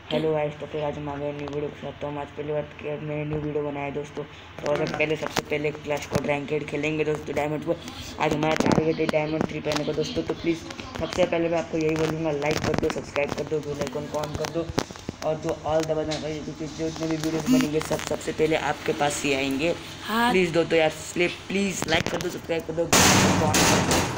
Hello guys, तो फिर आज हम आ गए न्यू वीडियो के साथ। तो हम आज पहली बार मैंने न्यू वीडियो बनाया दोस्तों। तो आज हम सबसे पहले क्लैश कोड रैंकेड खेलेंगे दोस्तों डायमंड पर। आज हमारा टारगेट है डायमंड 3 पहने को दोस्तों। तो प्लीज़ सबसे पहले मैं आपको यही बोलूँगा, लाइक कर दो, सब्सक्राइब कर दो, बेल आइकन को ऑन कर दो और जो ऑल दबाना चाहिए, क्योंकि जितने भी वीडियोस बनेंगे सबसे पहले आपके पास ही आएंगे। प्लीज़ दो तो यार, प्लीज़ लाइक कर दो, सब्सक्राइब कर दो, बेल आइकन को ऑन कर दो।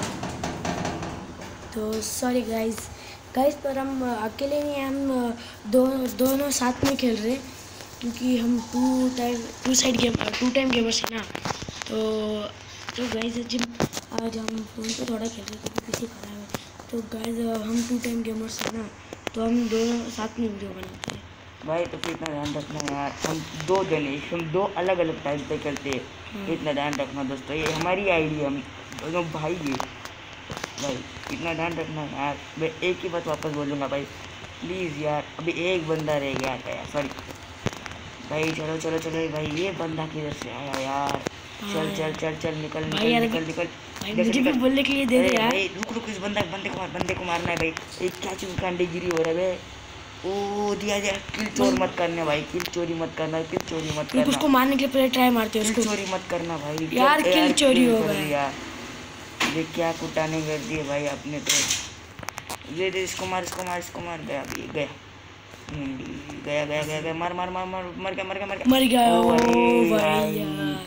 तो सॉरी गाइस पर हम अकेले नहीं, हम दोनों साथ में खेल रहे हैं, क्योंकि हम टू टाइम गेमर्स हैं ना। तो गाइस आज हम फ़ोन पे थोड़ा खेल रहे हैं क्योंकि पीसी खराब है। तो गाइस हम 2 टाइम गेमर्स हैं ना, तो हम दोनों साथ में वीडियो बनाते हैं भाई। तो फिर इतना ध्यान रखना यार, हम दो अलग अलग टाइम पे खेलते हैं। इतना ध्यान रखना दोस्तों, ये हमारी आईडी है, हम दोनों भाई है भाई। इतना ध्यान रखना यार। मैं एक ही बात वापस बोलूँगा भाई, प्लीज़ यार। अभी एक बंदा रह गया था यार, सॉरी भाई। चलो चलो चलो भाई, ये बंदा किधर से आया यार? चल चल चल चल, निकल निकल निकल निकल भाई, मुझे भी बोलने के लिए दे दे यार। भाई रुक, इस बंदे को मारना है भाई। एक क्या चीज कांडे गिरी हो रहा है। ओ दिया किल चोर मत करना भाई, किल चोरी मत करना, किल चोरी मत करना। उसको मारने के लिए पहले ट्राई मारते हैं उसको। चोरी मत करना भाई यार, किल चोरी हो गया यार। ये क्या कुटाने कर दिए भाई आपने तो। ये दे, इसको मार गया गया गया गया गया गया, मार मार मार मार, मर गया ओ भाई यार।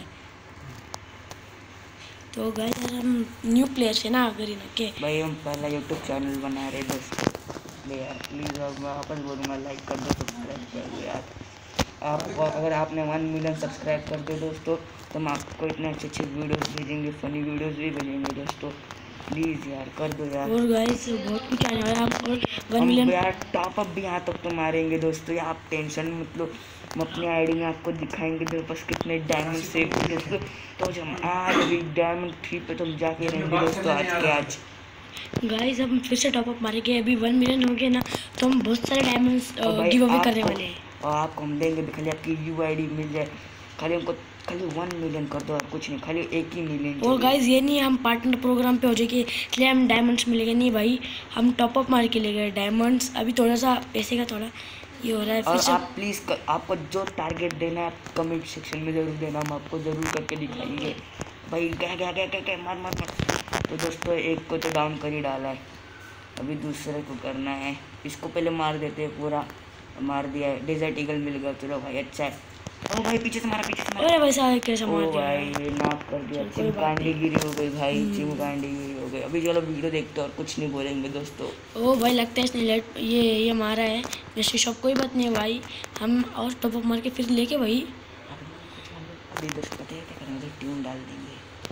तो गाइस हम न्यू प्लेयर्स है ना गरीना के भाई। हम पहला यूट्यूब चैनल बना रहे दोस्तों यार। प्लीज़ वापस बोलूँगा, लाइक कर दो, सब्सक्राइब कर दो यार। आप अगर आपने 1 मिलियन सब्सक्राइब कर दो दोस्तों, तो हम आपको इतने अच्छे वीडियोस भेजेंगे, फनी वीडियोस भी भेजेंगे दोस्तों। प्लीज़ यार कर दो यार। और गाइस बहुत कुछ आने वाला है, और 1 मिलियन यार टॉप अप भी यहाँ तक तो मारेंगे दोस्तों। या आप टेंशन मत लो, हम अपनी आईडी में आपको दिखाएंगे मेरे पास कितने डायमंड सेव हुए दोस्तों। तो हम आज अभी डायमंड 3 पे तो हम जाके रहेंगे दोस्तों आज गाइस हम फिर से टॉप अप मारेंगे। अभी 1 मिलियन हो गए ना, तो हम बहुत सारे डायमंड्स गिव अवे करने वाले हैं। और आपको हम देंगे भी, खाली आपकी यूआईडी मिल जाए, खाली 1 मिलियन कर दो और कुछ नहीं, खाली 1 ही मिलियन। और गाइस ये नहीं हम पार्टनर प्रोग्राम पे हो जाएगी इसलिए हम डायमंड्स मिलेंगे, नहीं भाई, हम टॉप अप मार के ले गए डायमंड्स। अभी थोड़ा सा पैसे का थोड़ा ये हो रहा है। और आप प्लीज़ आपको जो टारगेट देना है आप कमेंट सेक्शन में ज़रूर देना, हम आपको ज़रूर करके दिखाएंगे भाई। क्या मार। तो दोस्तों एक को तो डाउन कर ही डाला है, अभी दूसरे को करना है। इसको पहले मार देते हैं, पूरा मार दिया है। डेजर्ट ईगल मिल गया, चलो भाई अच्छा है। ओ भाई पीछे से मारा। अरे भाई साहब कैसे मार दिया भाई, नाक कर दिया। चिमकांडी गिरी हो गई भाई, चिमकांडी गिरी हो गई। अभी चलो वीडियो देखते और कुछ नहीं बोलेंगे दोस्तों। ओ भाई लगता है इसने ये मारा है जैसे शॉप। कोई बात नहीं है भाई, हम और टॉप अप मार के फिर लेके भाई। अभी दोस्तों पता है क्या करेंगे, ट्यून डाल देंगे।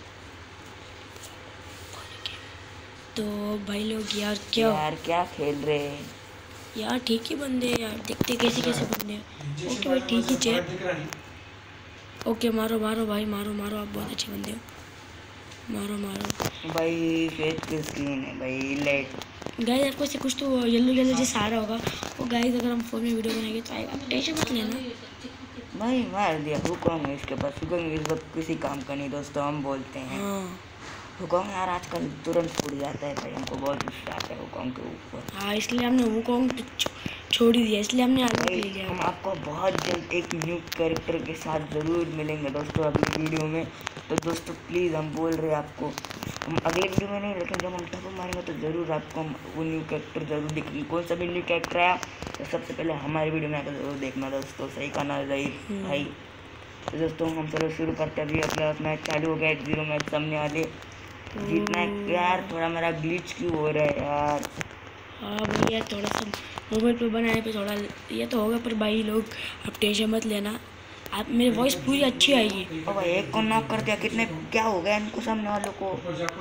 तो भाई लोग यार क्या खेल रहे हैं यार? ठीक ही बंदे यार, देखते कैसे बंदे हैं। ओके भाई ठीक ही चेक। ओके मारो भाई, मारो आप बहुत अच्छे बंदे हो। मारो भाई। फेस की स्क्रीन है भाई, लाइट गाइस आपको से कुछ तो येलो जैसा आ रहा होगा। वो गाइस अगर हम फ़ोन में वीडियो बनाएंगे तो आएगा, टेंशन मत लेना भाई। मार दिया हुकॉन्ग है इसके पास। हुकॉन्ग इस वक्त किसी काम का नहीं दोस्तों, हम बोलते हैं। हुकॉन्ग यार आजकल तुरंत फूट जाता है भाई, हमको बहुत गुस्सा आता है हुकॉन्ग के ऊपर। हाँ इसलिए हमने हुकॉन्ग छोड़ ही दिया, इसलिए हमने आगे ले लिया। हम आपको बहुत जल्द एक न्यू कैरेक्टर के साथ ज़रूर मिलेंगे दोस्तों अगली वीडियो में। तो दोस्तों प्लीज़ हम बोल रहे हैं आपको, हम अगले वीडियो में नहीं, लेकिन जब हम टॉप अप मारेंगे तो ज़रूर आपको हम वो न्यू कैरेक्टर ज़रूर दिखेंगे। कौन सा भी न्यू कैरेक्टर आया तो सबसे पहले हमारी वीडियो में आकर ज़रूर देखना दोस्तों। सही कहना रही भाई। तो दोस्तों हम चलो शुरू करते हैं। अभी अपना मैच चालू हो गया, 0 मैच सामने वाले जीतना यार। थोड़ा मेरा ग्लिच क्यों हो रहा है यार? हाँ भाई यार, थोड़ा सा मोबाइल पे बनाने पे थोड़ा ये तो होगा, पर भाई लोग आप टेंशन मत लेना, आप मेरी वॉइस पूरी अच्छी आएगी। ओ भाई एक को नॉक कर दिया। कितने क्या हो गया इनको सामने वालों को?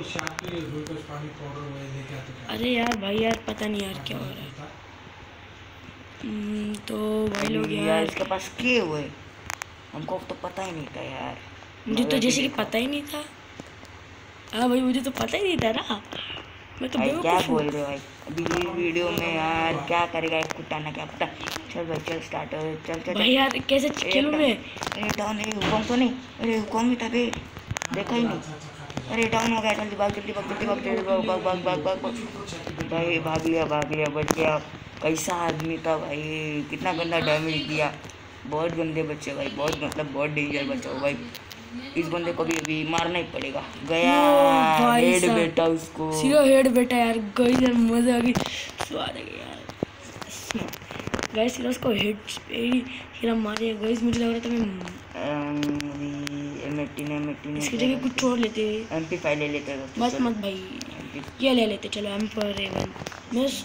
अरे यार भाई यार पता नहीं यार क्या हो रहा है। तो भाई लोग यार इसके पास किए हुए, हमको तो पता ही नहीं था यार। मुझे तो जैसे कि पता ही नहीं था। हाँ भाई मुझे तो पता ही नहीं था ना, मैं तो क्या बोल रहे हो भाई? अभी ये वीडियो में यार क्या करेगा एक कुटाना, क्या पता। चल भाई चल स्टार्ट हो, चल भाई यार कैसे खेलूं मैं? अरे डाउन है हुकॉन्ग तो नहीं, अरे हुकॉन्ग भी था बे, देखा ही नहीं। अरे डाउन हो गया, जल्दी भाग भाग भाई भाग लिया, बच गया। कैसा आदमी था भाई, कितना गंदा डैमेज दिया। बहुत गंदे बच्चे भाई, बहुत मतलब बहुत डेंजर बच्चा हो भाई। इस बंदे को भी अभी मारना ही पड़ेगा। गया हेड बेटा उसको, सीधा हेड बेटा यार। गाइस यार मजा आ गई, स्वाद आ गया यार। गाइस सीधा उसको हेड सीधा मारे। गाइस मुझे लग रहा था मैं M18 इसकी जगह कुछ और लेते, MP5 ले लेते हैं। मत भाई, ये ले लेते चलो M4A1 मिस।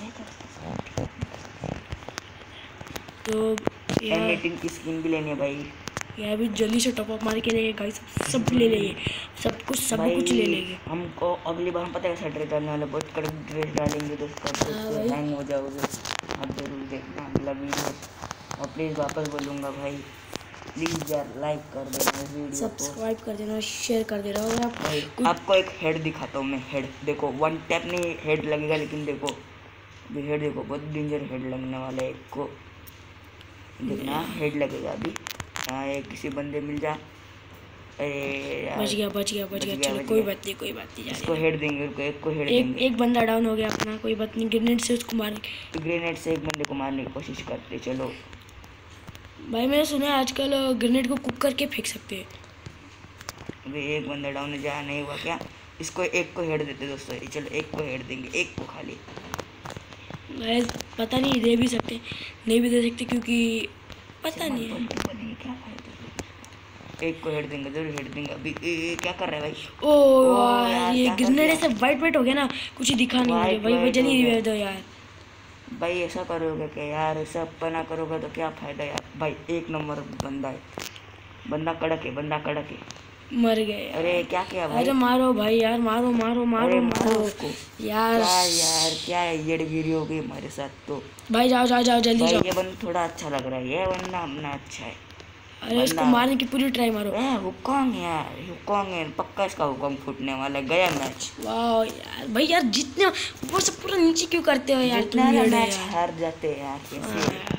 तो M18 की स्किन भी लेनी है भाई। यार भी जल्दी से टॉप अप मार के लेंगे गाइस, सब ले लेंगे, सब कुछ ले लेंगे। हमको अगली बार हम पता है कैसा ड्रेस डालने वाले, बहुत कड़क ड्रेस डालेंगे दोस्तों, हैंग हो जाओगे। आप जरूर देखना अगला वीडियो। और प्लीज़ वापस बोलूँगा भाई, प्लीज़ यार लाइक कर देना इस वीडियो को, सब्सक्राइब कर देना, शेयर कर देना। और आपको एक हेड दिखाता हूँ मैं। हेड देखो, वन टैप नहीं हेड लगेगा, लेकिन देखो अभी हेड देखो, बहुत डेंजर हेड लगने वाला है। एक को देखना हेड लगेगा अभी। यहाँ एक किसी बंदे मिल जा। अरे बच गया चलो कोई बात नहीं इसको हेड देंगे, एक को हेड देंगे। एक बंदा डाउन हो गया अपना, कोई बात नहीं। ग्रेनेड से उसको मारने, ग्रेनेड से एक बंदे को मारने की कोशिश करते। चलो भाई मैंने सुना है आजकल ग्रेनेड को कुक करके फेंक सकते हैं। अभी एक बंदा डाउन जा नहीं हुआ क्या? इसको एक को हेड देते दोस्तों। चलो एक को हेड देंगे, एक को खाली। गाइस पता नहीं दे भी सकते, नहीं भी दे सकते, क्योंकि पता नहीं है क्या फायदा। एक को हेड देंगे, जरूर हेड देंगे। अभी क्या कर रहा है भाई? ओ यार ये ग्रेनेड ऐसे वाइट हो गया ना, कुछ ही दिखा नहीं मुझे भाई। जल्दी रिवाइव दो यार भाई। ऐसा करोगे क्या यार? ऐसा अपना करोगे तो क्या फायदा यार भाई। एक नंबर बंदा है, बंदा कड़क है, मर गए। अरे क्या किया भाई? अरे मारो भाई यार, मारो उसको यार। क्या येड़गिरी हो गई हमारे साथ तो। भाई जाओ जल्दी जाओ। ये बंदा थोड़ा अच्छा लग रहा है, ये बंदा अपना अच्छा है। अरे इसको मारने की पूरी ट्राई मारो। हुकॉन्ग है पक्का, इसका हुकॉन्ग फूटने वाला। गया मैच। वाह यार भाई यार, जितने ऊपर से पूरा नीचे क्यों करते हो यार तुम? मैच हार जाते हैं यार कैसे।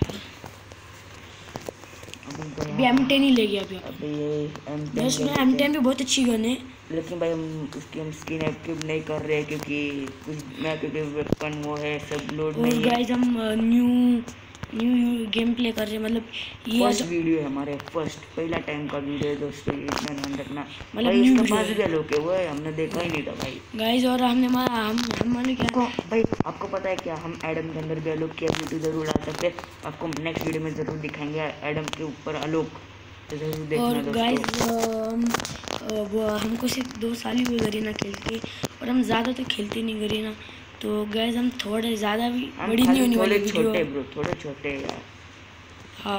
अभी M10 ही ले गया अभी मैं सुना M10 भी बहुत अच्छी गन है, लेकिन भाई हम स्किन एक्टिव नहीं कर रहे क्योंकि क्योंकि वेपन वो है सब लोड नहीं है। गाइस हम न्यू गेम प्ले कर रहे हैं, मतलब ये फर्स्ट वीडियो है हमारे, पहला टाइम का वीडियो है दोस्तों, इतना ध्यान रखना। मतलब न्यू लोग वो है, हमने देखा ही नहीं था भाई गाइस। और हमने हम माने क्या भाई, आपको पता है क्या, हम एडम के अंदर भी अलोक की एबिलिटी जरूर डाल सकते हैं। आपको नेक्स्ट वीडियो में जरूर दिखाएंगे एडम के ऊपर अलोक, तो जरूर देखना। और गाइस हमको सिर्फ 2 साल ही हुए गरीना खेलते, और हम ज़्यादा तो खेलते नहीं गरीना। तो गाइस हम थोड़े ज़्यादा भी बड़ी नहीं होने वाली वीडियो, थोड़े छोटे यार। हाँ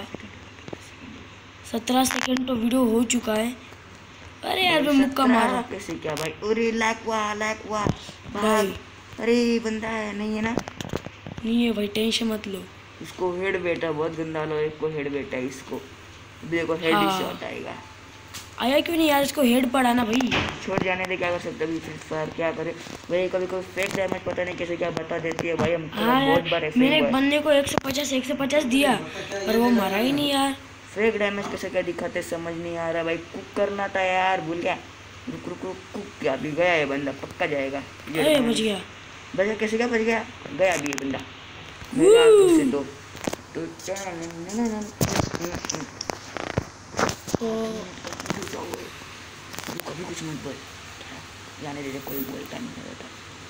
17 सेकंड तो वीडियो हो चुका है। अरे यार मैं मुक्का मारा कैसे क्या भाई? अरे लैक वाह भाई। अरे बंदा है नहीं है ना? नहीं है भाई, टेंशन मत लो। इसको हेड बेटा बहुत गंदा लो, एक को हेड बेटा इसको देखो हेड शॉट आया क्यों नहीं यार? इसको हेड पड़ा ना भाई, छोड़ जाने दे, क्या कर सकते अभी फिर क्या करे भाई। कभी कोई फेक डैमेज पता नहीं कैसे क्या बता देती है भाई। हम बहुत बार ऐसे मैंने एक बंदे को 150 दिया पर वो मरा ही नहीं यार। फेक डैमेज कैसे क्या दिखाते समझ नहीं आ रहा भाई। कुक करना था यार, भूल गया। रुक कुक क्या? अभी गया है बंदा, पक्का जाएगा। अरे बच गया कैसे क्या बच गया? गया अभी ये बंदा मेरे से दो तो कभी कुछ मत बोल, जाने दे, कोई बोलता नहीं होता।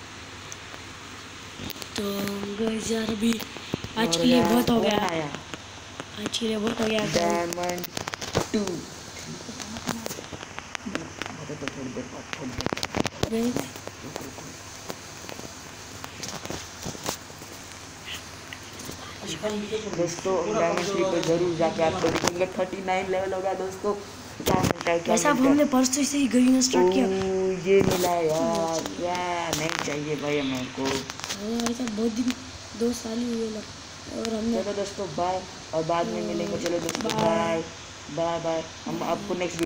तो गाइस यार अभी आज के लिए बहुत हो गया, डायमंड 2 तो थोड़ी देर बाद दोस्तों डायमंड 3 पे जरूर जाके आपको दिखेंगे। 39 लेवल हो गया दोस्तों। क्या मिलता है? वैसे अब हमने परसों से ही गरीना स्टार्ट किया। ये मिला यार, क्या नहीं चाहिए भाई हमें को। ऐसा बहुत दिन 2 साल ही हुए और हमने। चलो दोस्तों बाय, और बाद में मिलेंगे। चलो दोस्तों बाय। हम आपको नेक्स्ट